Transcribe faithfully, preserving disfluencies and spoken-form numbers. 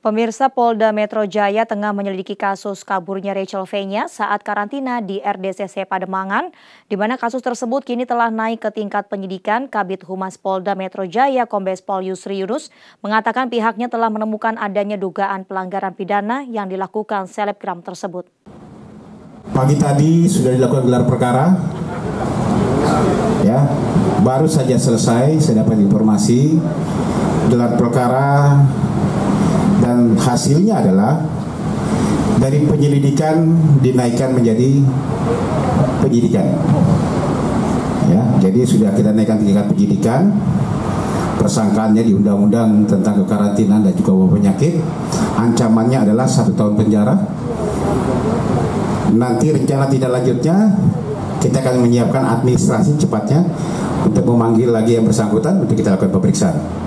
Pemirsa, Polda Metro Jaya tengah menyelidiki kasus kaburnya Rachel Fenya saat karantina di R D C C Pademangan, di mana kasus tersebut kini telah naik ke tingkat penyidikan. Kabid Humas Polda Metro Jaya Kombes Pol Yusri Yunus mengatakan pihaknya telah menemukan adanya dugaan pelanggaran pidana yang dilakukan selebgram tersebut. Pagi tadi sudah dilakukan gelar perkara, ya, baru saja selesai. Saya dapat informasi gelar perkara. Dan hasilnya adalah dari penyelidikan dinaikkan menjadi penyidikan. Ya, jadi sudah kita naikkan tingkat penyidikan. Persangkaannya di Undang-Undang tentang kekarantinaan dan juga wabah penyakit. Ancamannya adalah satu tahun penjara. Nanti rencana tindak lanjutnya kita akan menyiapkan administrasi cepatnya untuk memanggil lagi yang bersangkutan untuk kita lakukan pemeriksaan.